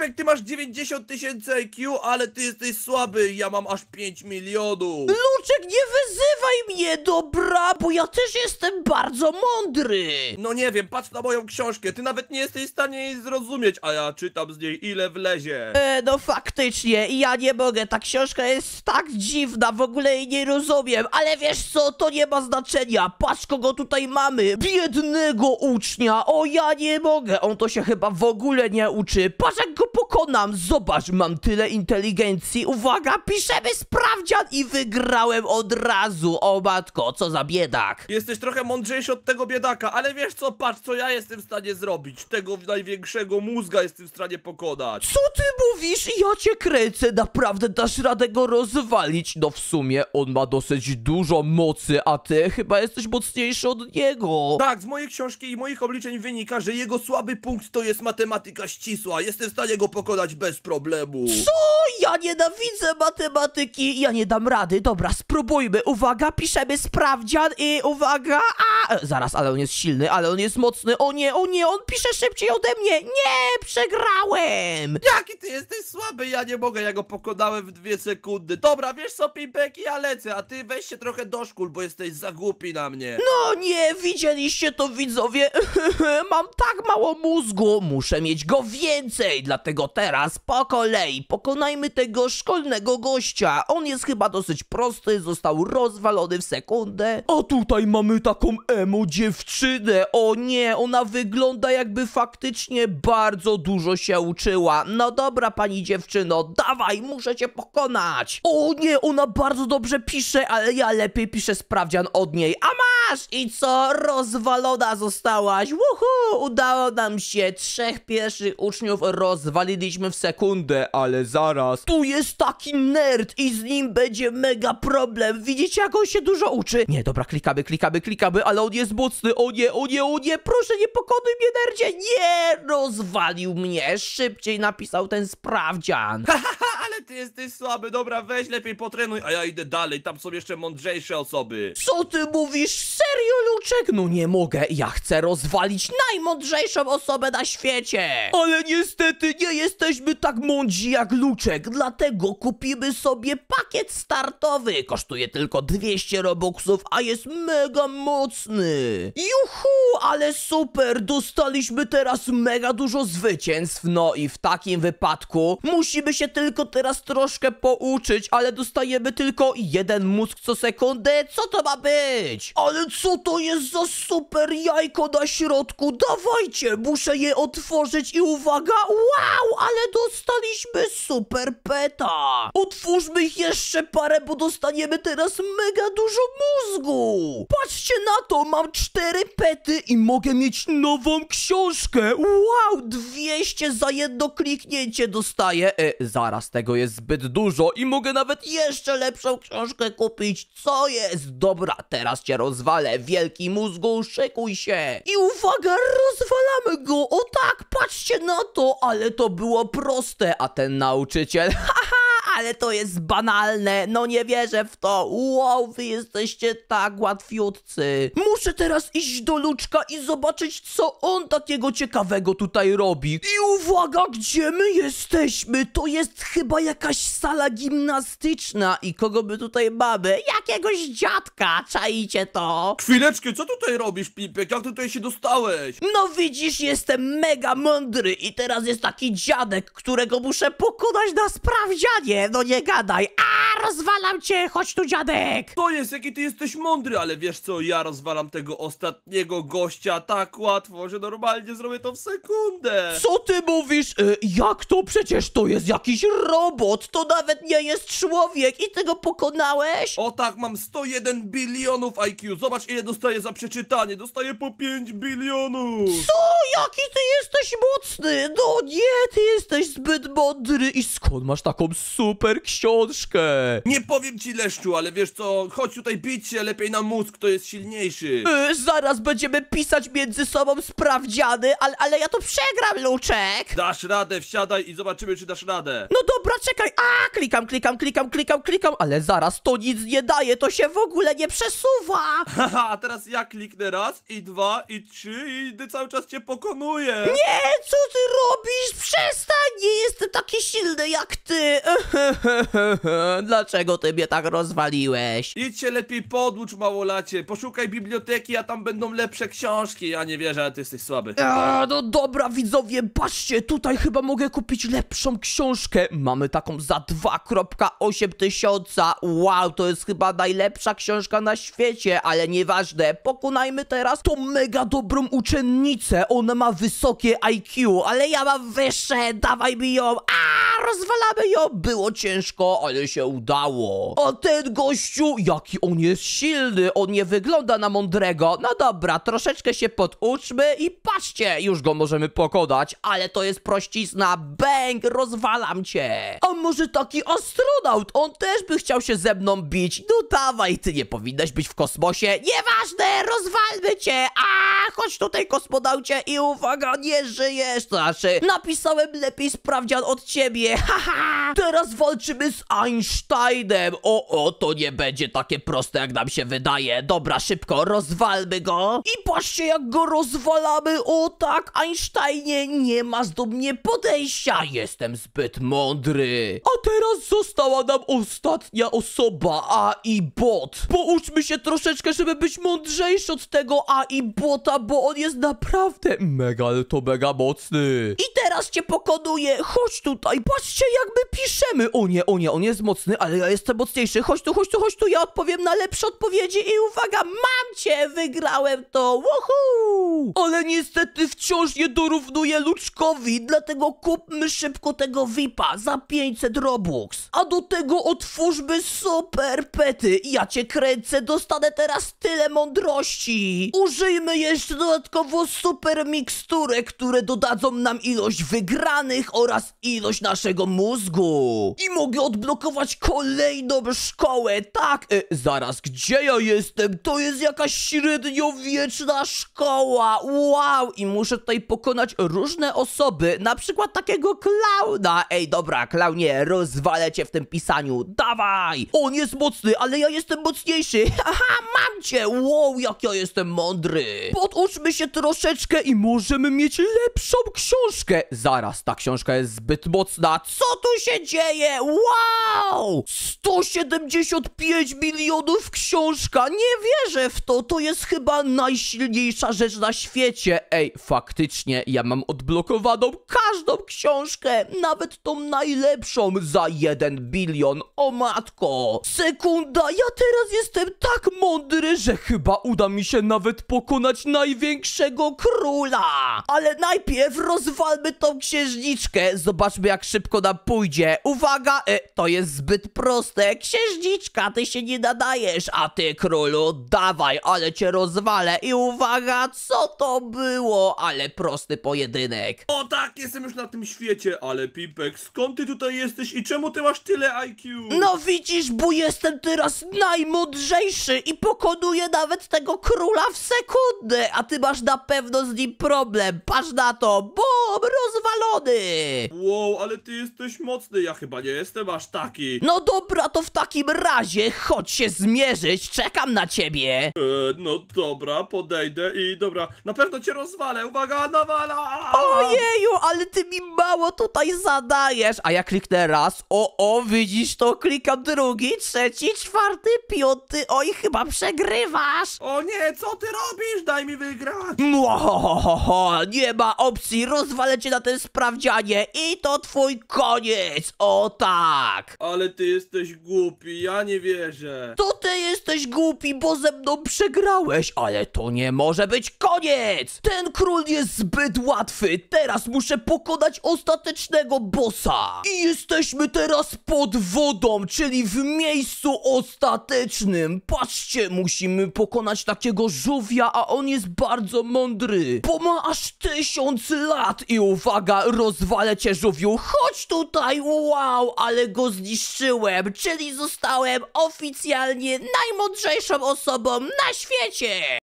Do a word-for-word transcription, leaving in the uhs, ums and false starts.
Pipek, ty masz dziewięćdziesiąt tysięcy I Q, ale ty jesteś słaby, ja mam aż pięć milionów. Luczek, nie wyzywaj mnie, dobra, bo ja też jestem bardzo mądry. No nie wiem, patrz na moją książkę, ty nawet nie jesteś w stanie jej zrozumieć, a ja czytam z niej ile wlezie. E, no faktycznie, ja nie mogę, ta książka jest tak dziwna, w ogóle jej nie rozumiem, ale wiesz co, to nie ma znaczenia, patrz kogo tutaj mamy, biednego ucznia, o ja nie mogę, on to się chyba w ogóle nie uczy, patrz jak go pokonam, zobacz, mam tyle inteligencji, uwaga, piszemy sprawdzian i wygrałem od razu, o matko, co za biedak. Jesteś trochę mądrzejszy od tego biedaka, ale wiesz co, patrz co ja jestem w stanie zrobić, tego największego mózga jestem w stanie pokonać. Co ty mówisz? Ja cię kręcę, naprawdę dasz radę go rozwalić. No w sumie on ma dosyć dużo mocy, a ty chyba jesteś mocniejszy od niego. Tak, z mojej książki i moich obliczeń wynika, że jego słaby punkt to jest matematyka ścisła, jestem w stanie go pokonać bez problemu. Co? Ja nienawidzę matematyki, ja nie dam rady. Dobra, spróbujmy. Uwaga, piszemy sprawdzian i uwaga, a... E, zaraz, ale on jest silny, ale on jest mocny. O nie, o nie, on pisze szybciej ode mnie. Nie, przegrałem. Jaki ty jesteś słaby, ja nie mogę, ja go pokonałem w dwie sekundy. Dobra, wiesz co, Pipek, ja lecę, a ty weź się trochę do szkół, bo jesteś za głupi na mnie. No nie, widzieliście to widzowie? Mam tak mało mózgu, muszę mieć go więcej, dlatego teraz po kolei pokonajmy tego szkolnego gościa. On jest chyba dosyć prosty, został rozwalony w sekundę. A tutaj mamy taką emo dziewczynę. O nie, ona wygląda jakby faktycznie bardzo dużo się uczyła. No dobra, pani dziewczyno, dawaj, muszę cię pokonać. O nie, ona bardzo dobrze pisze, ale ja lepiej piszę sprawdzian od niej. A masz! I co? Rozwalona zostałaś. Wuhu! Udało nam się. Trzech pierwszych uczniów rozwaliliśmy w sekundę, ale zaraz. Tu jest taki nerd i z nim będzie mega problem. Widzicie, jak on się dużo uczy? Nie, dobra, klikamy, klikamy, klikamy, ale on jest mocny. O nie, o nie, o nie, proszę nie pokonuj mnie, nerdzie. Nie, rozwalił mnie. Szybciej napisał ten sprawdzian. Haha, ale ty jesteś słaby, dobra, weź lepiej potrenuj, a ja idę dalej, tam są jeszcze mądrzejsze osoby. Co ty mówisz? Serio, Luczek? No nie mogę. Ja chcę rozwalić najmądrzejszą osobę na świecie. Ale niestety nie jesteśmy tak mądrzy jak Luczek, dlatego kupimy sobie pakiet startowy. Kosztuje tylko dwieście robuxów, a jest mega mocny. Juhu, ale super. Dostaliśmy teraz mega dużo zwycięstw. No i w takim wypadku musimy się tylko teraz troszkę pouczyć, ale dostajemy tylko jeden mózg co sekundę. Co to ma być? Ale co to jest za super jajko na środku? Dawajcie, muszę je otworzyć i uwaga, wow, ale dostaliśmy super peta. Otwórzmy ich jeszcze parę, bo dostaniemy teraz mega dużo mózgu. Patrzcie na to, mam cztery pety i mogę mieć nową książkę. Wow, dwieście za jedno kliknięcie dostaję. E, zaraz, tego jest zbyt dużo i mogę nawet jeszcze lepszą książkę kupić. Co jest? Dobra, teraz cię rozwalę. Wielki mózgu, szykuj się. I uwaga, rozwalamy go. O tak, patrzcie na to, ale to było proste. A ten nauczyciel, haha, ale to jest banalne. No nie wierzę w to. Wow, wy jesteście tak łatwiutcy. Muszę teraz iść do Luczka i zobaczyć, co on takiego ciekawego tutaj robi. I uwaga, gdzie my jesteśmy? To jest chyba jakaś sala gimnastyczna. I kogo my tutaj mamy? Jakiegoś dziadka, czaicie to? Chwileczkę, co tutaj robisz, Pipek? Jak tutaj się dostałeś? No widzisz, jestem mega mądry i teraz jest taki dziadek, którego muszę pokonać na sprawdzianie. No nie gadaj. A, rozwalam cię, chodź tu, dziadek. To jest, jaki ty jesteś mądry, ale wiesz co, ja rozwalam tego ostatniego gościa tak łatwo, że normalnie zrobię to w sekundę. Co ty mówisz? E, jak to? Przecież to jest jakiś robot. To nawet nie jest człowiek i ty go pokonałeś? O tak, mam sto jeden bilionów I Q, zobacz ile dostaję za przeczytanie, dostaję po pięć bilionów. Co? Jaki ty jesteś mocny? No nie, ty jesteś zbyt mądry. I skąd masz taką super książkę? Nie powiem ci, Leszczu, ale wiesz co, chodź tutaj bić się lepiej na mózg, kto jest silniejszy. E, zaraz będziemy pisać między sobą sprawdziany, ale, ale ja to przegram, Luczek. Dasz radę, wsiadaj i zobaczymy, czy dasz radę. No dobra, czekaj. A, klikam, klikam, klikam, klikam, klikam, ale zaraz to nic nie daje, to się w ogóle nie przesuwa. Haha, a teraz ja kliknę raz, i dwa, i trzy, i cały czas cię pokonuję. Nie, co ty robisz? Przestań, nie jestem taki silny jak ty. Dlaczego ty mnie tak rozwaliłeś? Idź się lepiej podłóż, małolacie. Poszukaj biblioteki, a tam będą lepsze książki. Ja nie wierzę, ale ty jesteś słaby. A, no dobra, widzowie, patrzcie, tutaj chyba mogę kupić lepszą książkę. Mamy taką za dwa przecinek osiem tysiąca. Wow, to jest chyba najlepsza książka na świecie, ale nieważne. Pokonajmy teraz tą mega dobrą uczennicę. Ona ma wysokie I Q, ale ja mam wyższe. Dawaj mi ją. A, rozwalamy ją. Było ciężko, ale się udało. A ten gościu, jaki on jest silny. On nie wygląda na mądrego. No dobra, troszeczkę się poduczmy i patrzcie, już go możemy pokonać, ale to jest prościzna. Bang, rozwalam cię. A może taki astronaut, on też by chciał się ze mną bić. No dawaj, ty nie powinnaś być w kosmosie. Nieważne, rozwalmy cię. A, chodź tutaj, kosmonaucie, i uwaga, nie żyjesz. Znaczy, napisałem lepiej sprawdzian od ciebie. Haha, teraz walczymy z Einsteinem. O, o, to nie będzie takie proste, jak nam się wydaje. Dobra, szybko, rozwalmy go. I patrzcie, jak go rozwalamy. O tak, Einsteinie, nie masz do mnie podejścia. Jestem zbyt mądry. A teraz została nam ostatnia osoba, A I bot. Pouczmy się troszeczkę, żeby być mądrzejszy od tego A I bota, bo on jest naprawdę mega, ale to mega mocny. I teraz cię pokonuję. Chodź tutaj, patrzcie, jak my piszemy. O nie, o nie, on jest mocny, ale ja jestem mocniejszy. Chodź tu, chodź tu, chodź tu, ja odpowiem na lepsze odpowiedzi i uwaga, mam cię, wygrałem to. Woohoo! Ale niestety wciąż nie dorównuję Luczkowi, dlatego kupmy szybko tego V I P-a za pięćset Robux. A do tego otwórzmy super pety. Ja cię kręcę, dostanę teraz tyle mądrości. Użyjmy jeszcze dodatkowo super miksturek, które dodadzą nam ilość wygranych oraz ilość naszego mózgu. I mogę odblokować kolejną szkołę. Tak, e, zaraz, gdzie ja jestem? To jest jakaś średniowieczna szkoła. Wow, i muszę tutaj pokonać różne osoby, na przykład takiego klauna. Ej, dobra, klaunie, rozwalę cię w tym pisaniu. Dawaj! On jest mocny, ale ja jestem mocniejszy. Haha, mam cię! Wow, jak ja jestem mądry. Poduczmy się troszeczkę i możemy mieć lepszą książkę. Zaraz, ta książka jest zbyt mocna. Co tu się dzieje? Wow! sto siedemdziesiąt pięć milionów książka. Nie wierzę w to. To jest chyba najsilniejsza rzecz na świecie. Ej, faktycznie, ja mam odblokowaną każdą książkę, nawet tą najlepszą za jeden bilion. O matko. Sekunda, ja teraz jestem tak mądry, że chyba uda mi się nawet pokonać największego króla. Ale najpierw rozwalmy tą księżniczkę. Zobaczmy, jak szybko nam pójdzie. Uwaga, e, to jest zbyt proste. Księżniczka, ty się nie nadajesz, a ty, królu, dawaj, ale cię rozwalę. I uwaga, co to było? Ale prosty pojedynek. O tak, jestem już na tym świecie, ale Pimpek, skąd ty tutaj jesteś i czemu ty masz tyle I Q? No widzisz, bo jestem teraz najmądrzejszy i pokonuję nawet tego króla w sekundę, a ty masz na pewno z nim problem. Patrz na to, bum, rozwalony. Wow, ale ty jesteś mocny, ja chyba nie jestem aż taki. No dobra, to w takim razie chodź się zmierzyć, czekam na ciebie. E, no dobra, podejdę i dobra, na pewno cię rozwalę, uwaga, nawala! Ojeju, ale ty mi mało tutaj zadajesz. A ja kliknę raz, o, o, widzisz to, klikam drugi, trzeci, czwarty, piąty, oj, chyba przegrywasz. O nie, co ty robisz? Daj mi wygrać! Młohohoho, nie ma opcji, rozwalę cię na tym sprawdzianie i to twój koniec, o tak. Ale ty jesteś głupi, ja nie wierzę. To ty jesteś głupi, bo ze mną przegrałeś, ale to nie może być koniec. Ten król jest zbyt łatwy, teraz muszę pokonać ostatecznego bossa. I jesteśmy teraz pod wodą, czyli w miejscu ostatecznym. Patrzcie, musimy pokonać takiego żółwia, a on jest bardzo mądry, bo ma aż tysiąc lat. I uwaga, rozwalę cię, żółwiu, chodź tutaj, wow, ale go zniszczyłem, czyli zostałem oficjalnie najmądrzejszą osobą na świecie.